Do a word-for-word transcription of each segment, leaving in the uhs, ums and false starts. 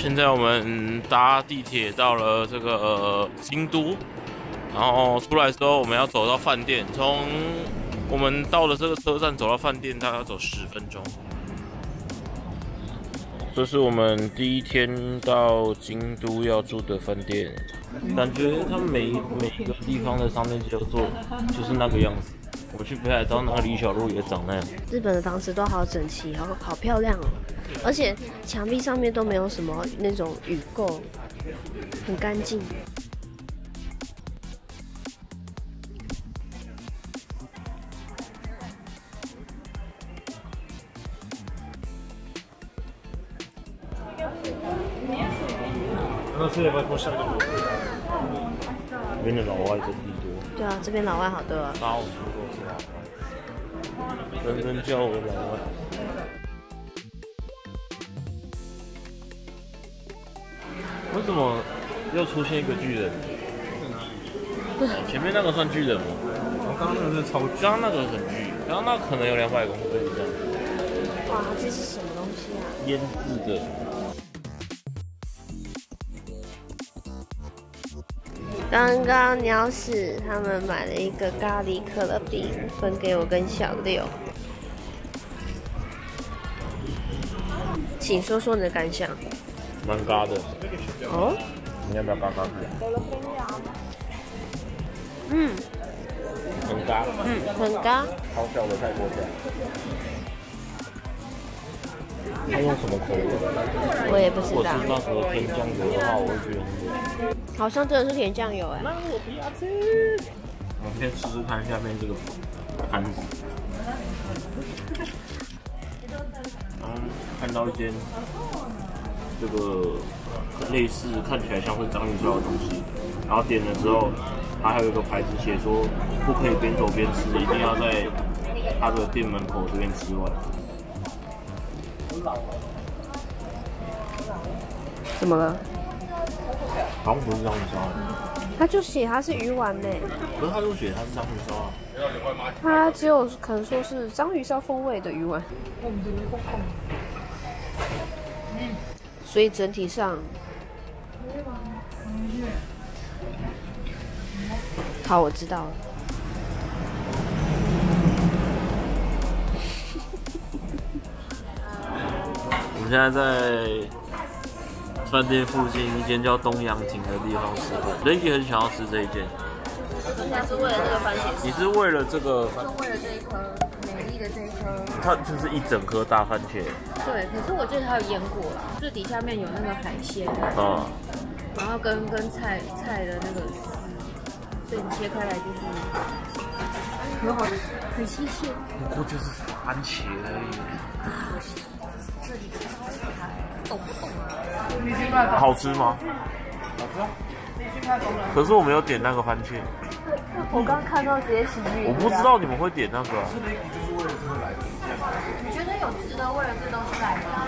现在我们搭地铁到了这个、呃、京都，然后出来之后我们要走到饭店，从我们到了这个车站走到饭店大概要走十分钟。这是我们第一天到京都要住的饭店，感觉他们每每一个地方的商店街都做就是那个样子。我去北海道那个李小璐也长那样。 日本的房子都好整齐，好好漂亮哦，而且墙壁上面都没有什么那种雨垢，很干净。 这边的老外真地多。 对啊，这边老外好多啊。 到处都是老外，人人叫我老外。为什么又出现一个巨人？前面那个算巨人吗？ 我刚刚那个是超巨， 刚刚那个很巨，刚刚那可能有两百公分以上。 哇，这是什么东西啊？ 腌制的。 刚刚鸟屎他们买了一个咖喱可乐饼，分给我跟小六。请说说你的感想。 蛮嘎的。 哦。 你要不要嘎嘎子？ 嗯。 很嘎。 嗯，很嘎。 超小的泰国酱。它用什么口味？ 我也不知如果道。 是那个甜酱油的话，我会觉得很甜。 好像真的是甜酱油哎。 那我不要吃。我们先试试看下面这个盘子。然后看到一间这个类似看起来像是章鱼烧的东西，然后点了之后，它还有一个牌子写说不可以边走边吃，一定要在它的店门口这边吃完。 怎么了？ 好像不是章鱼烧， 他就写他是鱼丸呢。 可是他就写它是章鱼烧啊。 他只有可能说是章鱼烧风味的鱼丸。所以整体上，好，我知道了。 我们现在在饭店附近一间叫东洋亭的地方吃饭，人也很想要吃这一间。 人家是为了这个番茄你是为了这个？ 就为了这一颗美丽的这一颗。 它就是一整颗大番茄。 对，可是我记得它有腌过啦，最底下面有那个海鲜， 啊、 然后跟跟菜菜的那个丝，所以你切开来就是很好吃，很新鲜。 不过就是番茄而已。 这里懂不懂啊？ 好吃吗？ 好吃啊。 可是我没有点那个番茄。 我刚看到直接喜剧。 我不知道你们会点那个、啊。 这一就是为了这个来的。 你觉得有值得为了这东西来吗？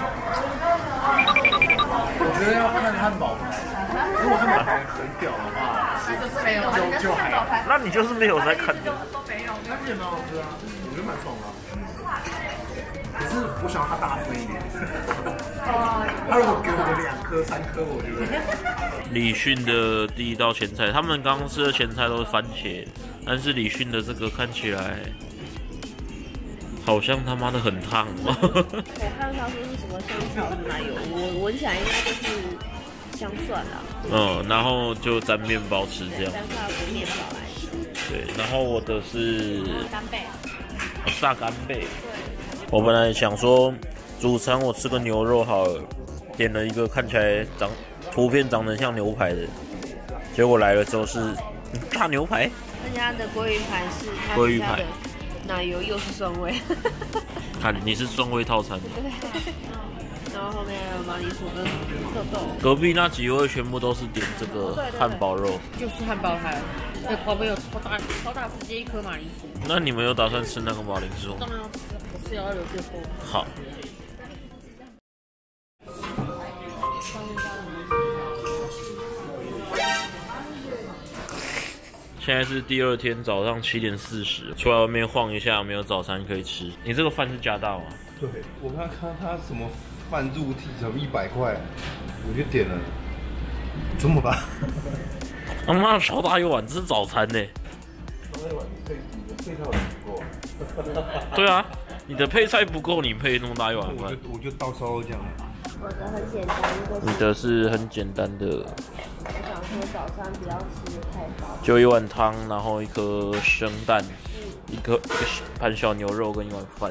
我觉得要看汉堡排，如果汉堡排很屌的话， 就是没有， 就就还好。 那你就是没有在看。 都没有， 但是也蛮好吃啊，我觉得蛮爽的。可是我想要它大颗一点。他如果给我两颗、三颗，我觉得。 李迅的第一道前菜，他们刚刚吃的前菜都是番茄，但是李迅的这个看起来好像他妈的很烫哦。 我看他说是什么香草奶油，我闻起来应该就是香蒜啦。 嗯，然后就沾面包吃这样。 沾法国面包来吃。 对，然后我的是干贝。 哦炸干贝。 对。 我本来想说主餐我吃个牛肉好了，点了一个看起来长图片长得像牛排的，结果来了之后是大牛排。 人家的鲑鱼排是它鲑鱼排的奶油又是蒜味。 看你是蒜味套餐。 对。然后后面还有马铃薯跟豆豆。 隔壁那几位全部都是点这个汉堡肉。 就是汉堡排。那旁边有超大超大，直接一颗马铃薯。 那你们有打算吃那个马铃薯？ 当然要吃，我是要留最后。 好。现在是第二天早上七点四十，出来外面晃一下，没有早餐可以吃。你这个饭是加大吗？ 对，我刚看他什么饭入屉什么一百块，我就点了，这么大。 他妈超大一碗，这是早餐呢。 超大一碗配配菜碗不够。 对啊，你的配菜不够，你配那么大一碗饭。 我就我就倒烧肉酱。 我的很简单，如果你的是很简单的。 我想说早餐不要吃太饱， 就一碗汤，然后一颗生蛋，一颗一个盘小牛肉跟一碗饭。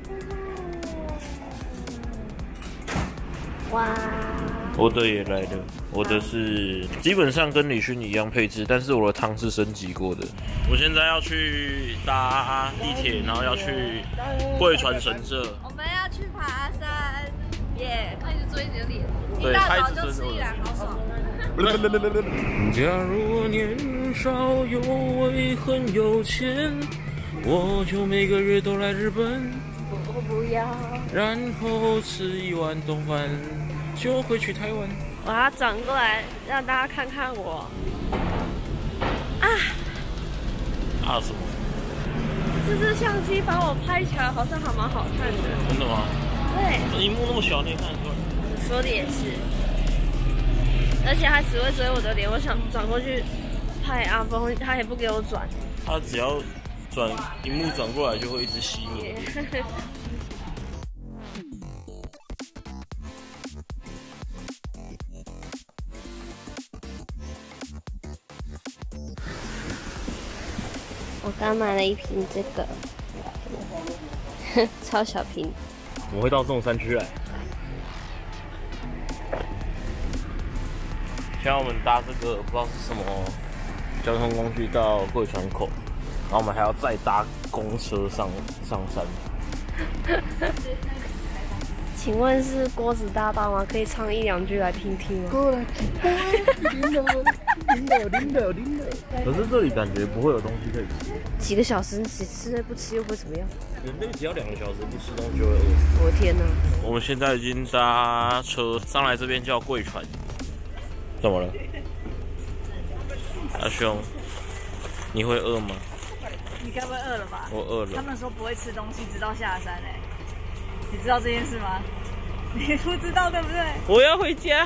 哇！ 我的也来了，我的是基本上跟李勋一样配置，但是我的汤是升级过的。我现在要去搭地铁，然后要去贵船神社。 我们要去爬山，耶！那你就做一点脸，一对， 大早就吃一碗，好爽。 假如我年少有为很有钱，我就每个月都来日本， 我不要。 然后吃一碗冻饭，就回去台湾。 我要转过来让大家看看我。啊！ 啊什么？ 这支相机把我拍起来好像还蛮好看的。 真的吗？ 对。 荧幕那么小，你也看得出来。 你说的也是。而且他只会追我的脸，我想转过去拍阿峰，他也不给我转。 他只要转荧幕转过来，就会一直吸你。 我刚买了一瓶这个，超小瓶。 怎么会到这种山区来？现在我们搭这个不知道是什么交通工具到贵船口，然后我们还要再搭公车上上山。 请问是锅子大大吗？可以唱一两句来听听吗？ 过来，领导，领导，领导，领导。 可是这里感觉不会有东西可以吃。 几个小时，你吃了不吃又不会怎么样？ 人类只要两个小时不吃东西就会饿死。 我的天哪！ 我们现在已经搭车上来这边叫贵船。怎么了？阿兄，你会饿吗？ 你该不会饿了吧？ 我饿了。 他们说不会吃东西直到下山哎、欸，你知道这件事吗？你不知道对不对？ 我要回家。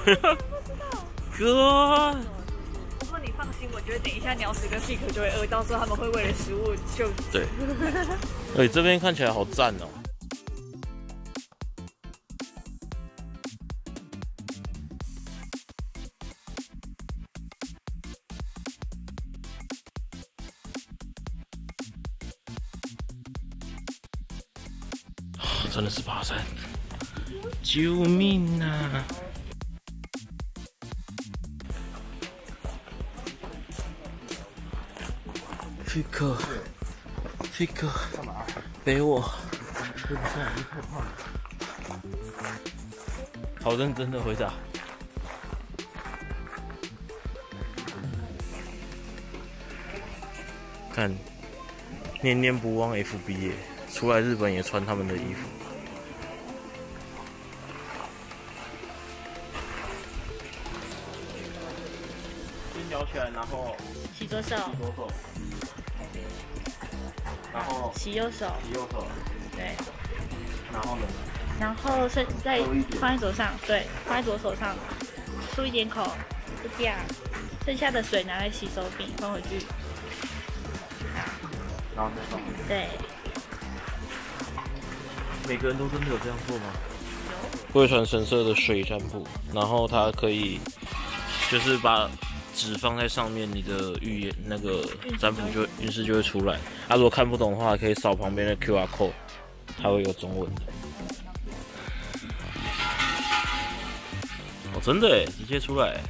哥。 不过你放心，我觉得等一下鸟屎跟 Pick 就会饿，到时候他们会为了食物就对。哎，这边看起来好赞哦。真的是爬山，救命啊！Pick Pick， 背我。好认真的回答。看，念念不忘 F B 耶，出来日本也穿他们的衣服。先摇起来，然后洗左手， 洗左手，然后洗右手， 洗右手， 对， 然后呢？ 然后剩再放在手上，对，放在左手上，漱一点口，就这样。剩下的水拿来洗手柄，放回去。 然后再放。 对。 每个人都真的有这样做吗？贵船神社的水占卜，然后它可以就是把纸放在上面，你的预言那个占卜就运势就会出来。啊，如果看不懂的话，可以扫旁边的 Q R code， 它会有中文的。哦，真的耶，直接出来。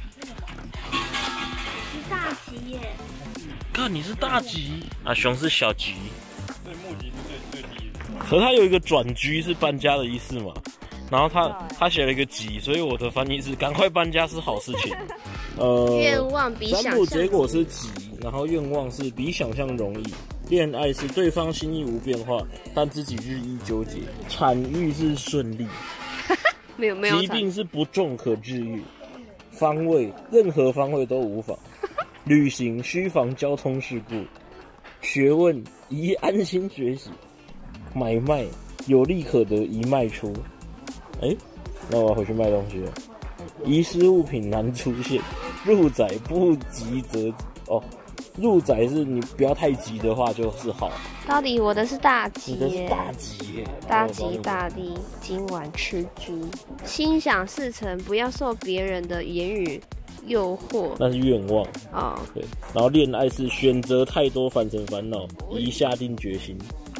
是大吉耶！ 看你是大吉，啊，熊是小吉。对，木吉是最最低的。可是它有一个转居是搬家的意思嘛？然后他他写了一个吉，所以我的翻译是赶快搬家是好事情。呃， 愿望比想象占卜结果是吉，然后愿望是比想象容易。恋爱是对方心意无变化，但自己日益纠结。产育是顺利， 没有没有。 疾病是不重可治愈。方位任何方位都无妨。旅行需防交通事故。学问宜安心学习。买卖有利可得宜卖出。 哎、欸，那我要回去卖东西了。遗失物品难出现，入宅不急则哦。入宅是你不要太急的话就是好。 到底我的是大吉耶， 你的是大吉耶， 大吉大利，今晚吃猪。心想事成，不要受别人的言语诱惑。 那是愿望哦。 对，然后恋爱是选择太多反成烦恼，宜下定决心。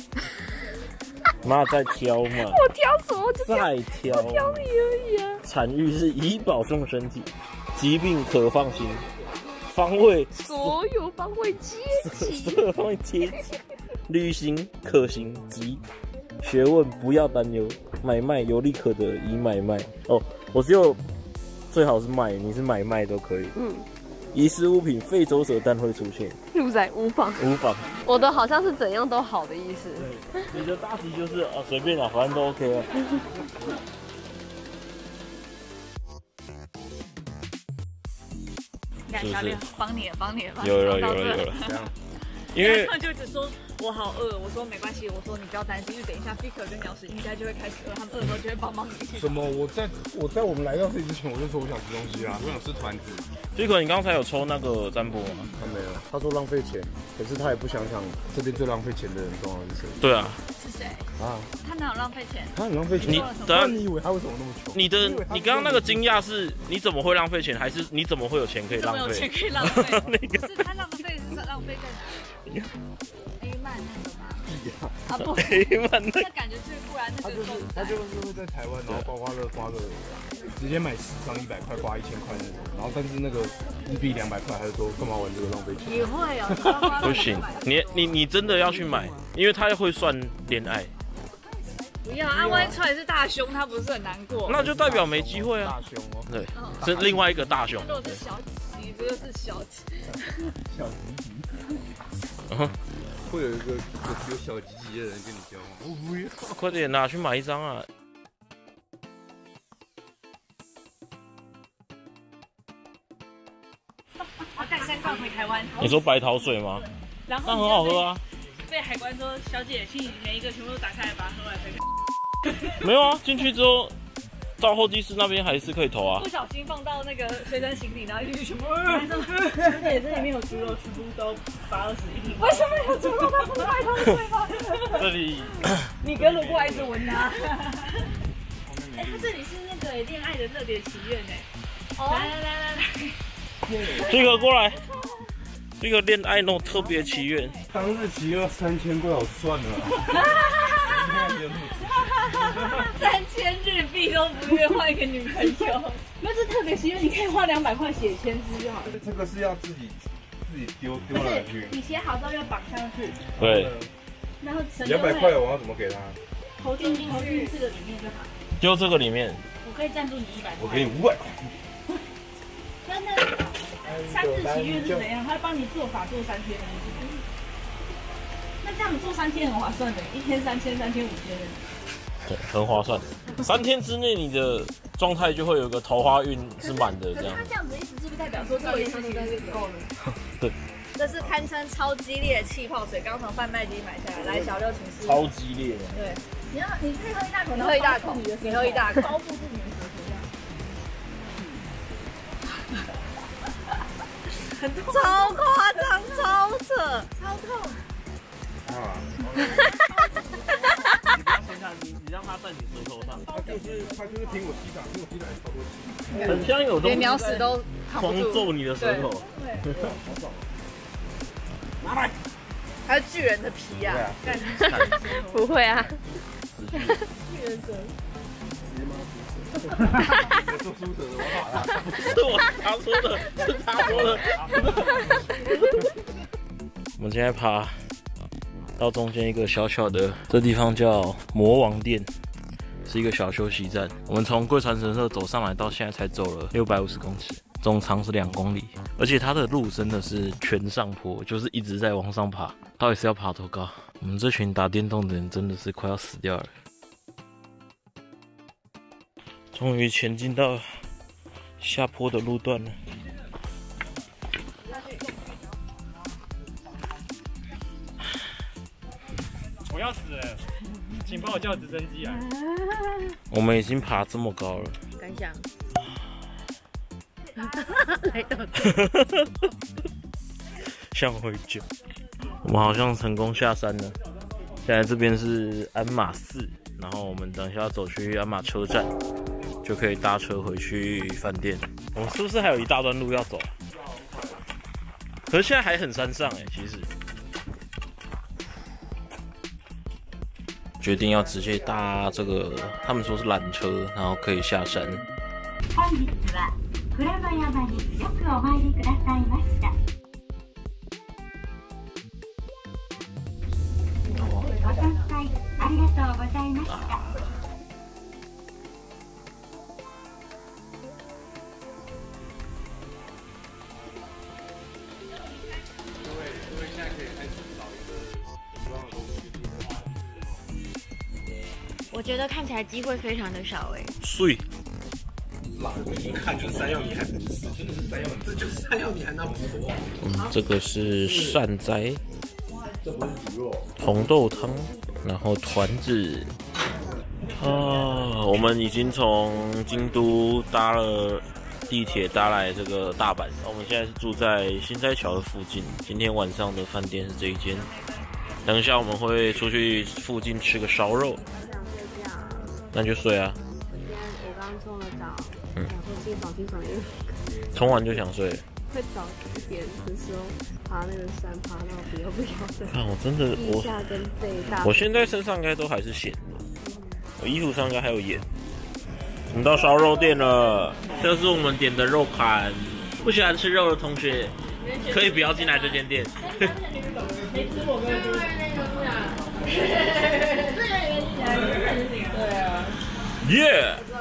妈再挑嘛， 我挑什么？ 再挑， 我挑你而已啊。 产育是以保重身体，疾病可放心。方位所有方位阶级， 所有方位阶级，旅行可行及学问不要担忧，买卖有利可得，以买卖哦。我只有最好是卖，你是买卖都可以。嗯，遗失物品非走者但会出现， 入宅无妨， 无妨。 我的好像是怎样都好的意思。 对，你的大题就是啊随便啦，反正都 OK 了。 是不是？帮你了，帮你了， 有了，有了，有了。因为他就只说我好饿，我说没关系，我说你不要担心，因为等一下 Faker 跟鸟屎应该就会开始饿，他们饿的时候就会帮忙你一起。 什么？我在我在我们来到这里之前，我就说我想吃东西啦，我想吃团子。 Faker，你刚才有抽那个占卜吗？ 他没有，他说浪费钱，可是他也不想想这边最浪费钱的人重要是谁。 对啊。 是谁？ 啊， 他哪有浪费钱？ 他很浪费钱。 你等下，你以为他为什么那么穷？ 你的你刚刚那个惊讶是你怎么会浪费钱，还是你怎么会有钱可以浪费？ 有钱可以浪费？那个是他浪费是浪费在哪里 ？A 曼那个吗？啊不 ，A 曼那感觉是不然那个就是他就是会在台湾，然后刮刮乐刮个直接买十张一百块，刮一千块那种，然后但是那个日币两百块，还是说干嘛玩这个浪费钱？ 也会哦， 不行，你你你真的要去买，因为他会算恋爱。 不要，啊，万一出来是大凶，他不是很难过？ 那就代表没机会啊。 大凶哦， 对，是另外一个大凶。 如果是小吉，不就是小吉？ 小吉吉。会有一个有小吉吉的人跟你交往，我不要。 快点拿去买一张啊！ 他带三罐回台湾。 你说白桃水吗？ 然后那很好喝啊。 被海关说，小姐，请你每一个全部都打开来，把它喝完再看。 没有啊，进去之后到候机室那边还是可以投啊。 不小心放到那个随身行李，然后一进去全部。小姐，这里面有猪肉，全部都八二十一瓶。为什么有猪肉？它不是白桃水吗？ 这里， 你哥如果一直闻它。哎，它这里是那个恋爱的热点祈愿哎。来来来来来， 这个过来。这个恋爱弄特别祈愿， 当日期要三千块，我算了。 三千日币都不愿换一个女朋友，那是特别祈愿，你可以花两百块写签字就好了。 这个是要自己自己丢丢下去， 你写好之后要绑上去。 对。 然后两百块我要怎么给他？ 投进投进这个里面就好。 丢这个里面。 我可以赞助你一百块。 我给你五百块。 那那三日祈愿是怎样？他帮你做法做三天，那这样做三天很划算的，一天三千，三天五千。 对，很划算。三天之内你的状态就会有个桃花运是满的这样。 他这样子意思是不是代表说做一次就够了？ 对。 这是堪称超激烈的气泡水，刚从贩卖机买下来。来，小六请试。 超激烈的。 对，你要你可以喝一大口，你喝一大口，你喝一大口，包覆住你的舌头这样。超夸张，超扯，超痛。 啊！ 你不要先看，你你让他在你舌头上。 他就是他就是听我击打，听我击打超多次。 很像有东西连鸟屎都狂揍你的舌头。 对， 好爽。 拿来。还有巨人的皮啊！ 不会啊。 巨人舌。 做输者的我好啦， 是我他说的，是他说的。我们现在爬到中间一个小小的，这地方叫魔王殿，是一个小休息站。我们从贵船神社走上来到现在才走了六百五十公尺，总长是两公里，而且它的路真的是全上坡，就是一直在往上爬，到底是要爬多高？我们这群打电动的人真的是快要死掉了。终于前进到下坡的路段了。 我要死了！ 请帮我叫直升机来。 我们已经爬这么高了， 感想。来到像回酒。我们好像成功下山了。现在这边是鞍马寺，然后我们等一下走去鞍马车站，就可以搭车回去饭店。我们是不是还有一大段路要走？可是现在还很山上哎，其实。决定要直接搭这个，他们说是缆车，然后可以下山。 本日は鞍馬山によくお参りくださいました。ご参拝ありがとうございました。 我觉得看起来机会非常的少哎。 碎。 老一看就是山药泥，还不是，真的是山药泥，这就是山药泥，还拿不多。 嗯，这个是善哉，红豆汤，然后团子。啊，我们已经从京都搭了地铁搭来这个大阪，我们现在是住在心斋桥的附近。今天晚上的饭店是这一间。等一下我们会出去附近吃个烧肉。那你就睡啊。 我今天我刚冲了澡，嗯，想说清爽清爽，因为冲完就想睡。 会早一点的时候爬那个山，爬到不要不要的。 看我真的我腋下跟背大。 我现在身上应该都还是咸的，我衣服上应该还有盐。我们到烧肉店了，这是我们点的肉盘。不喜欢吃肉的同学可以不要进来这间店。 没吃过，没有吃过。对啊。 耶！